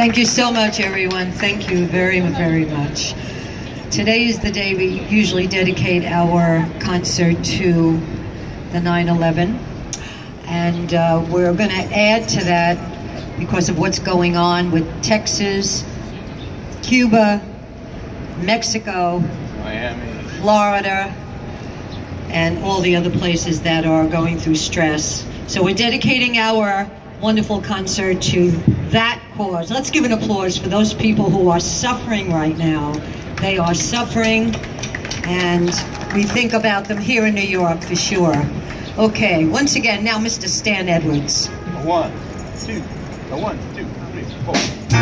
Thank you so much, everyone. Thank you very, very much. Today is the day we usually dedicate our concert to the 9/11. And we're going to add to that because of what's going on with Texas, Cuba, Mexico, Miami, Florida, and all the other places that are going through stress. So we're dedicating our wonderful concert to that cause. Let's give an applause for those people who are suffering right now. They are suffering, and we think about them here in New York for sure. Okay, once again, now Mr. Stan Edwards. 1, 2, 1, 2, 3, 4.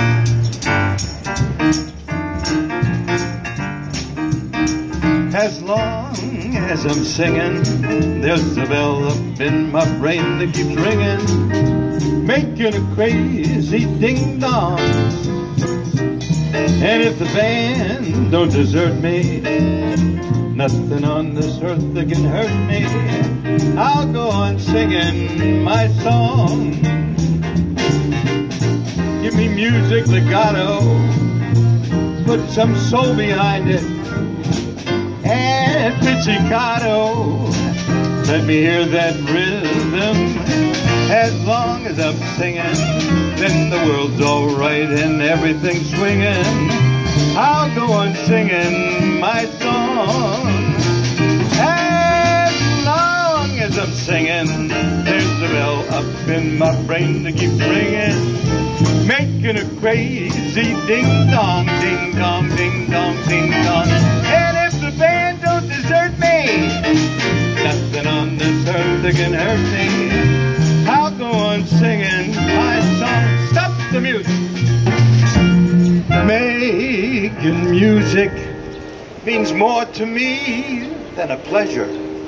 As long as I'm singing, there's a bell up in my brain that keeps ringing, making a crazy ding-dong. And if the band don't desert me, nothing on this earth that can hurt me. I'll go on singing my song. Give me music legato, put some soul behind it, and pizzicato. Let me hear that rhythm. As long as I'm singing, then the world's alright and everything's swinging. I'll go on singing my song. As long as I'm singing, there's a bell up in my brain that keeps ringing, making a crazy ding-dong, ding-dong, ding-dong, ding-dong. And if the band don't desert me, nothing on this earth that can hurt me. I'll go on singing my song. Stop the music. Making music means more to me than a pleasure.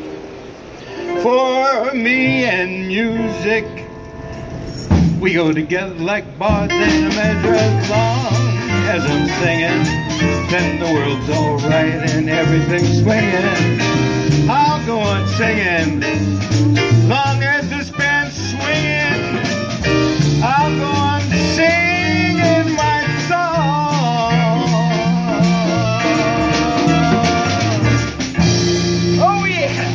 For me and music, we go together like bars in a measure. As long as I'm singing, then the world's alright and everything's swinging. I'll go on singing, long as this band's swinging. I'll go on singing my song. Oh yeah!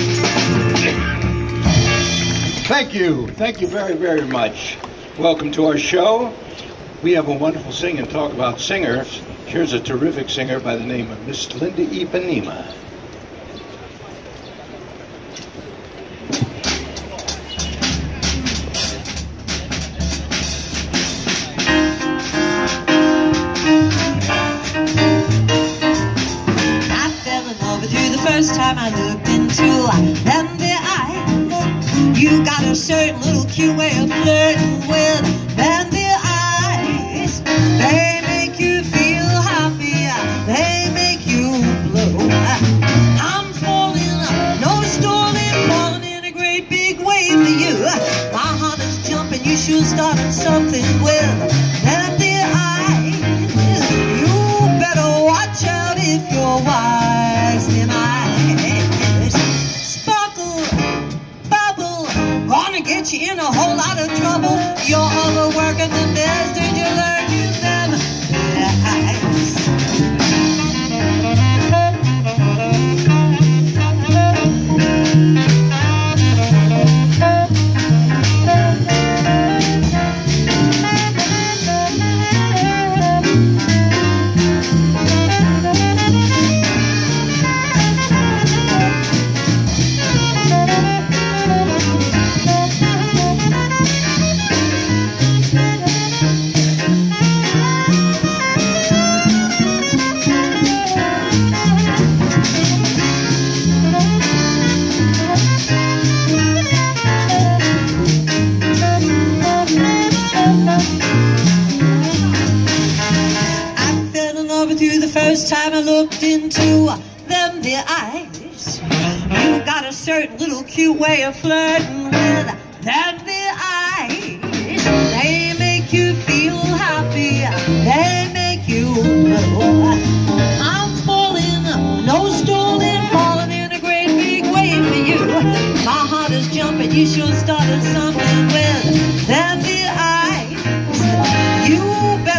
Thank you very, very much. Welcome to our show. We have a wonderful sing and talk about singers. Here's a terrific singer by the name of Miss Linda Ipanema. First time I looked into them their eyes, you got a certain little cute way of flirting with them their eyes. They make you feel happy, they make you blue. I'm falling, no stalling, falling in a great big wave for you. My heart is jumping, you should start something with them their eyes. You better watch out if you're wise than I. Get you in a whole lot of trouble. You're overworking the best, and you learn you them first time I looked into them their eyes. You got a certain little cute way of flirting with them their eyes. They make you feel happy, they make you blue. I'm falling, no stalling, falling in a great big wave for you. My heart is jumping, you should start something with them their eyes. You better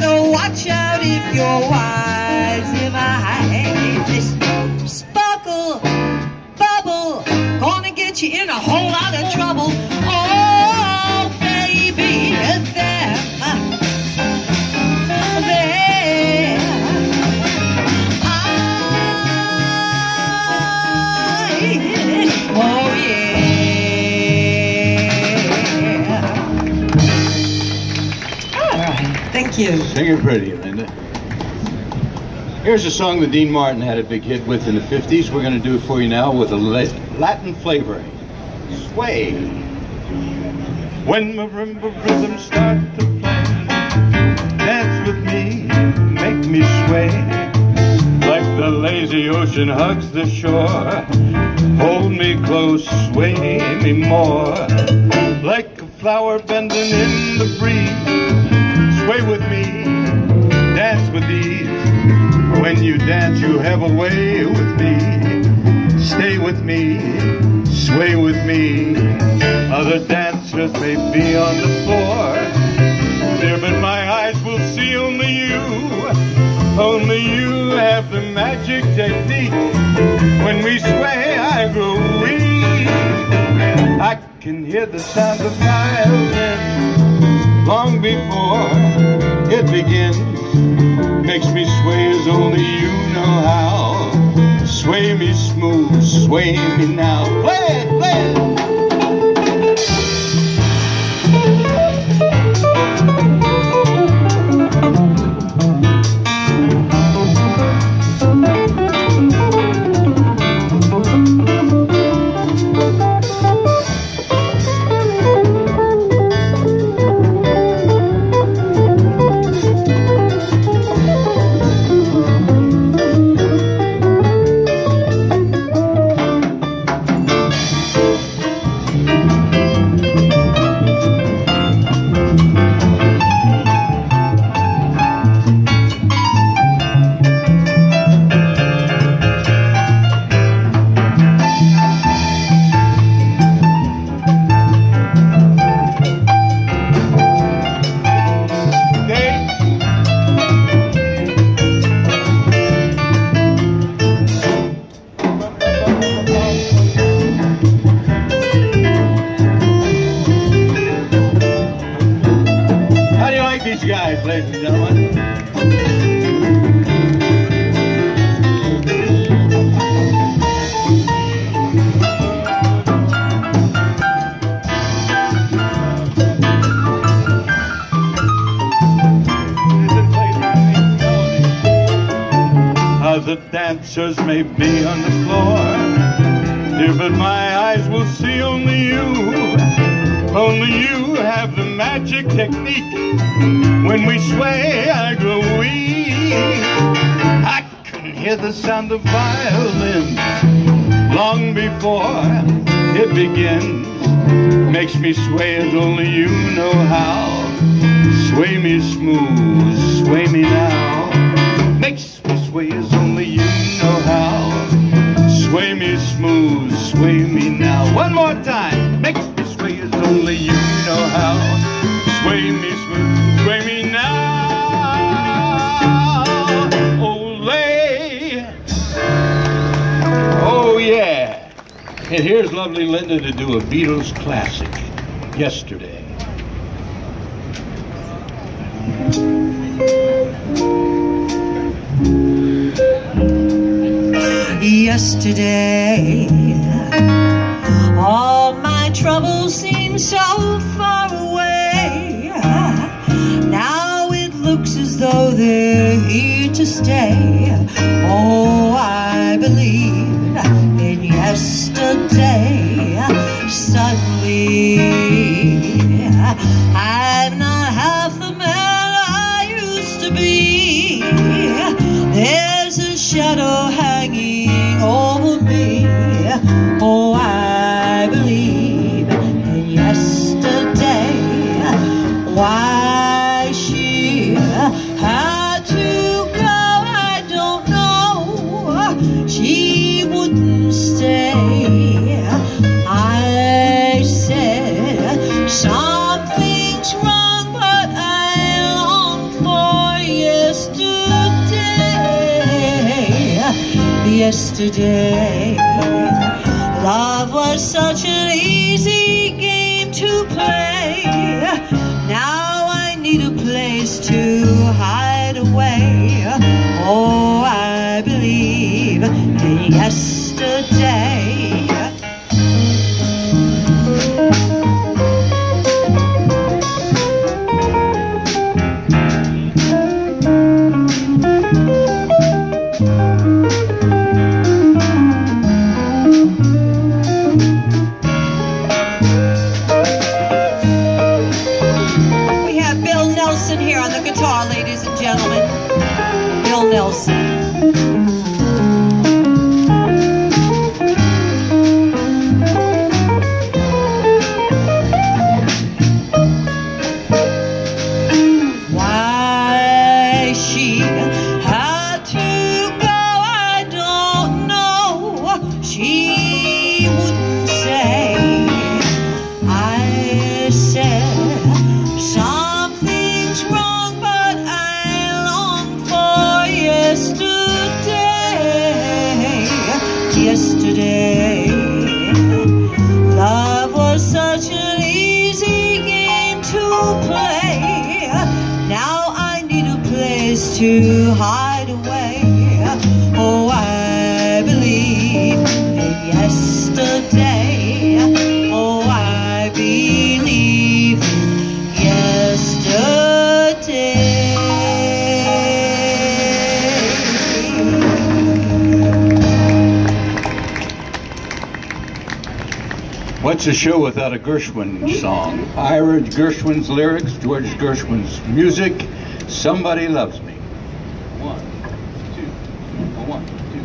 you. Sing it pretty, Linda. Here's a song that Dean Martin had a big hit with in the 50s. We're going to do it for you now with a Latin flavoring. Sway. When marimba rhythms start to play, dance with me, make me sway. Like the lazy ocean hugs the shore, hold me close, sway me more. Like a flower bending in the breeze, sway with me, dance with ease. When you dance, you have a way with me. Stay with me, sway with me. Other dancers may be on the floor, dear, but my eyes will see only you. Only you have the magic technique. When we sway, I grow weak. I can hear the sound of violin long before it begins. Makes me sway as only you know how. Sway me smooth, sway me now. Play it, play it. These guys, ladies and gentlemen. Other dancers may be on the floor, dear, but my eyes will see only you. Only you have the magic technique. When we sway, I grow weak. I can hear the sound of violin long before it begins. Makes me sway as only you know how. Sway me smooth, sway me now. Makes me sway as only you know how. Sway me smooth, sway me now. One more time. Makes me sway as only you know how. Sway me smooth, sway me now. Olay. Oh yeah. And here's lovely Linda to do a Beatles classic, Yesterday. Yesterday, all my troubles seem so far away. Now it looks as though they're here to stay. Oh, I believe in yesterday. Suddenly, I'm not half the man I used to be. There's a shadow hanging over me. Oh, I believe in yesterday. Why she had to go, I don't know. She wouldn't stay. I said something's wrong, but I long for yesterday. Yesterday, love was such an easy game to play. Now I need a place to hide away. Oh, I believe in yesterday. We have Bill Nelson here on the guitar, ladies and gentlemen. Bill Nelson. Yesterday, love was such an easy game to play. Now I need a place to hide away. Oh, I believe in yesterday. Oh, I believe in yesterday. What's a show without a Gershwin song? Ira Gershwin's lyrics, George Gershwin's music, Somebody Loves Me. 1, 2, 1,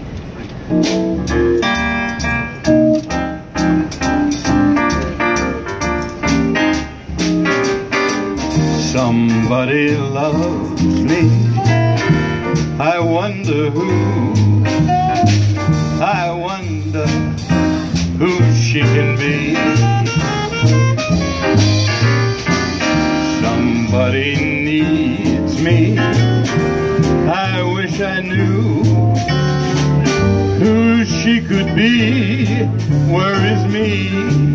2, 3. Somebody loves me. I wonder who. I wonder who she can be. Somebody needs me. I wish I knew who she could be. Where is me?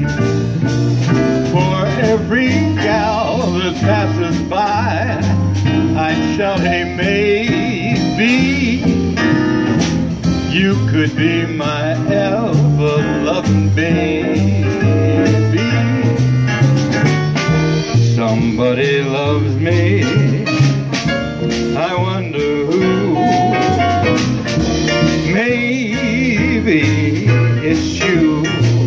For every gal that passes by, I shout, hey, maybe you could be my ever-loving baby. Somebody loves me. I wonder who. Maybe it's you.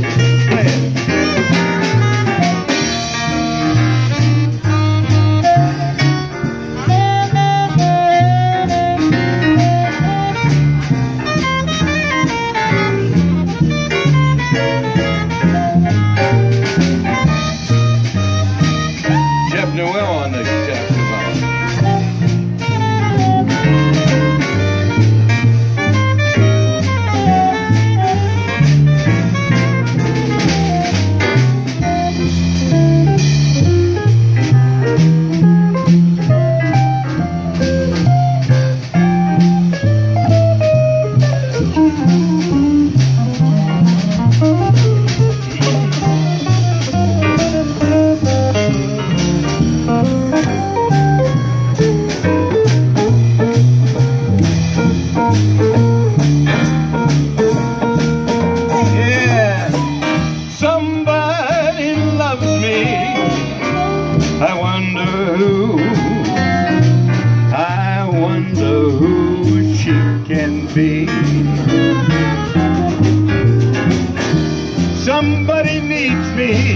Somebody needs me.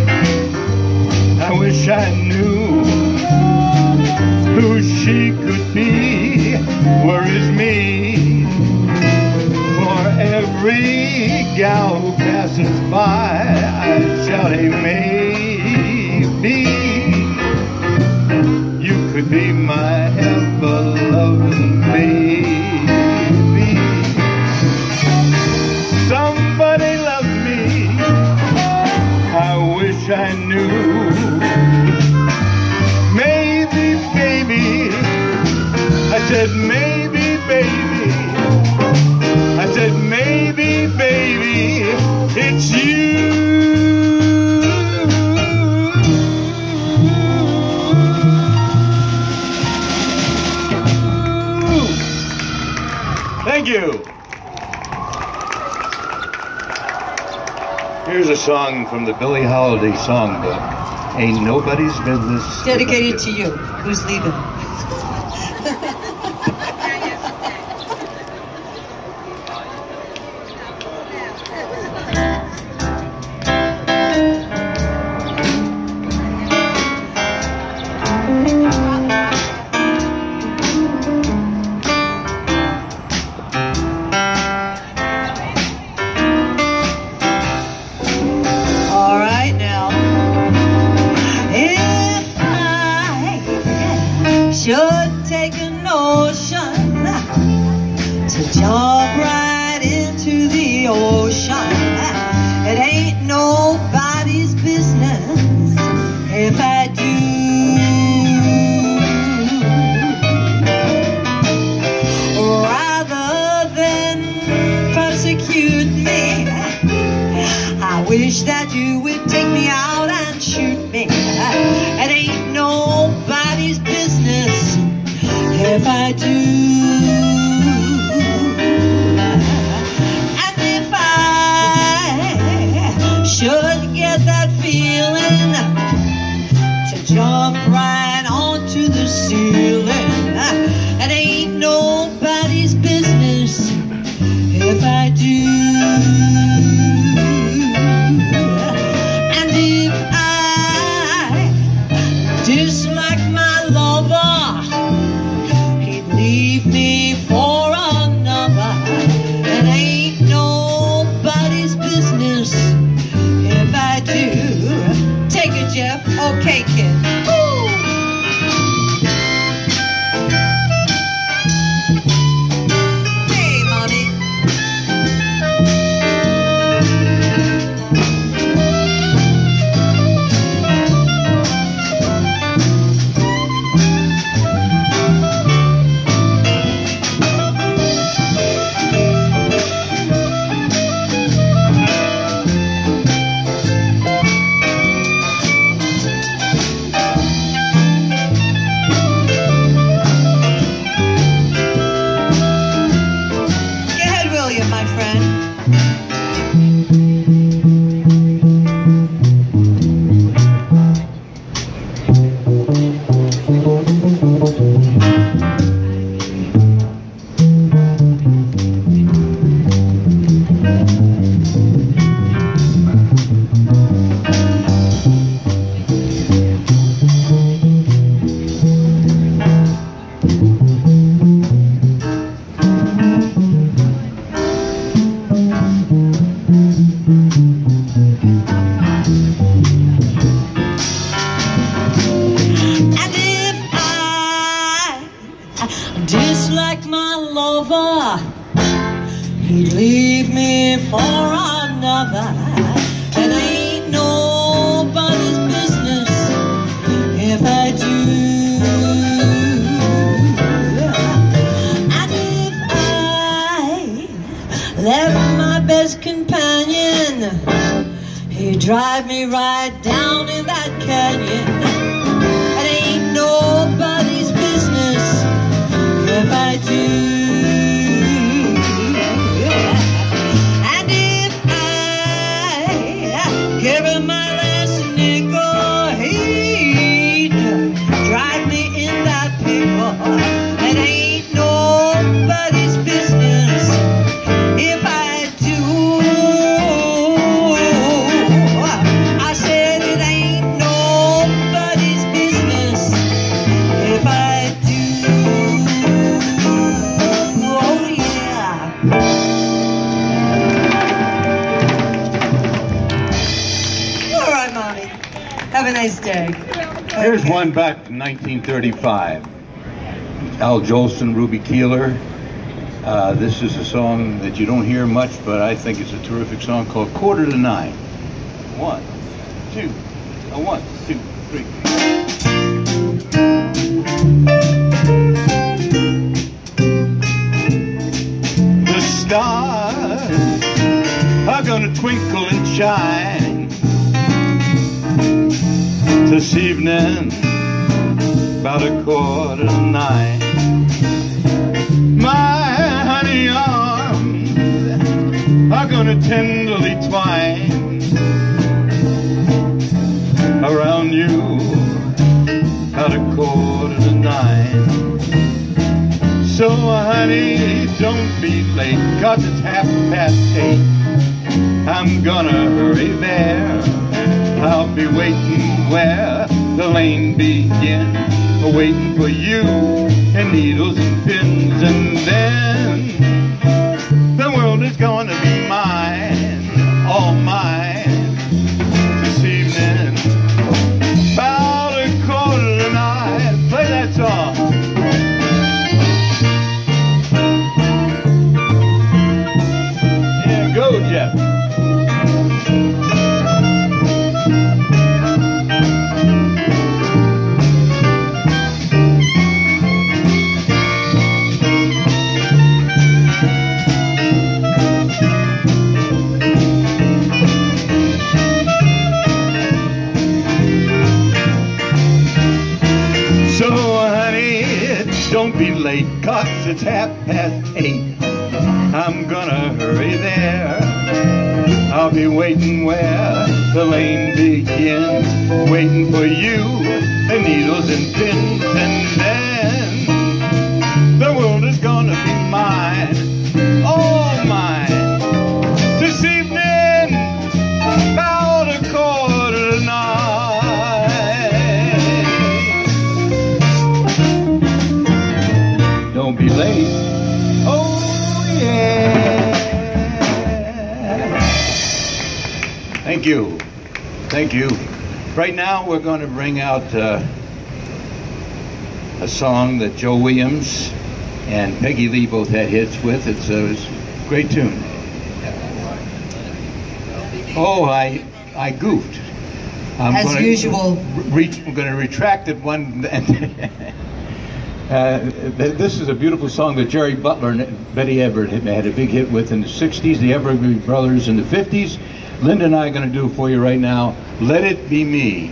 I wish I knew who she could be. Where is me? For every gal who passes by, I shout, hey, maybe you could be my ever-loving baby. Somebody loves me. I wish I knew. Maybe, baby. I said maybe, baby. I said maybe, baby. It's you. Thank you. Here's a song from the Billie Holiday songbook, Ain't Nobody's Business. Dedicated to you. Who's leaving? jump right into the ocean. It ain't nobody's business if I do. Rather than persecute me, I wish that you would take me out and shoot me. It ain't nobody's business if I do. And if I should get that feeling to jump right onto the ceiling, it ain't nobody's business if I do. And if I dislike my lover, he'd leave me for another. It ain't nobody's business if I do. Take it, Jeff. Okay, kid. Woo! Hey, mommy. My friend. Dislike my lover, he'd leave me for another. It ain't nobody's business if I do. And if I left my best companion, he'd drive me right down in that canyon. It ain't nobody's business if I do. And if I give him my last nickel, he'd drive me in that pickle. It ain't nobody's business if I do. I said it ain't nobody's business if I do. Have a nice day. Here's one back to 1935. Al Jolson, Ruby Keeler. This is a song that you don't hear much, but I think it's a terrific song called Quarter to Nine. 1, 2, 1, 2, 3. The stars are gonna twinkle and shine this evening, about 8:45. My honey arms are gonna tenderly twine around you, about 8:45. So honey, don't be late, 'cause it's 8:30. I'm gonna hurry there. I'll be waiting where the lane begins, waiting for you and needles and pins, and then the world is gonna be mine, all mine, this evening, about 8:45. Play that song. it's 8:30. I'm gonna hurry there. I'll be waiting where the lane begins, waiting for you, and needles and pins, and then the world is gonna be mine, all mine. This evening, about 9:15. Don't be late. Oh yeah. Thank you. Thank you. Right now we're going to bring out a song that Joe Williams and Peggy Lee both had hits with. It's a great tune. Oh, I goofed. As usual. I'm going to retract it one. This is a beautiful song that Jerry Butler and Betty Everett had a big hit with in the 60s, the Everly Brothers in the 50s. Linda and I are going to do it for you right now. Let It Be Me.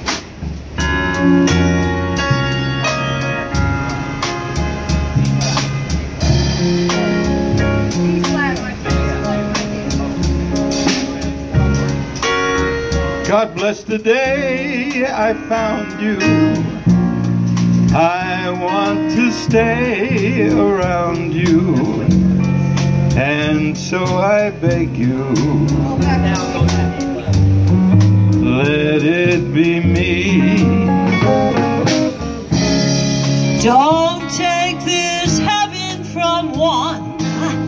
God bless the day I found you. I want to stay around you, and so I beg you, let it be me. Don't take this heaven from one.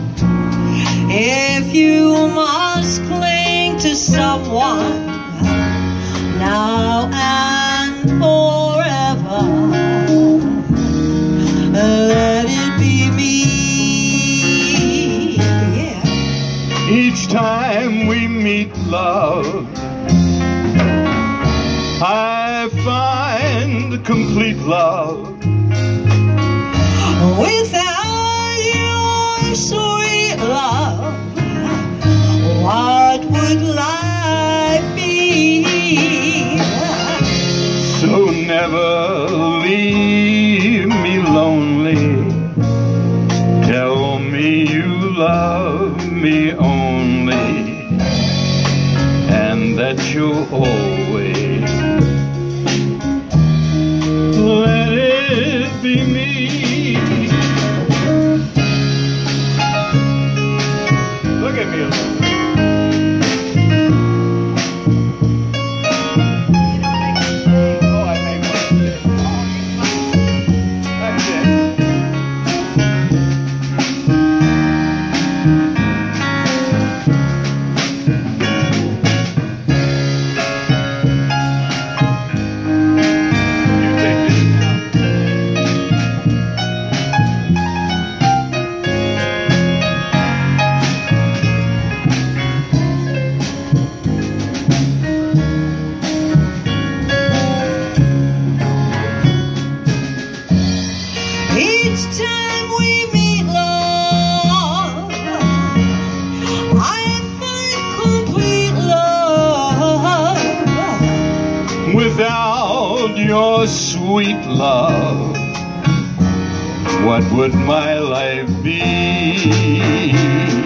If you must cling to someone now and forever, let it be me. Yeah. Each time we meet, love, I find complete love. Without your sweet love, what would life be? So never leave me lonely. Tell me you love me only, and that you'll always let it be me. Look at me a little. Without your sweet love, what would my life be?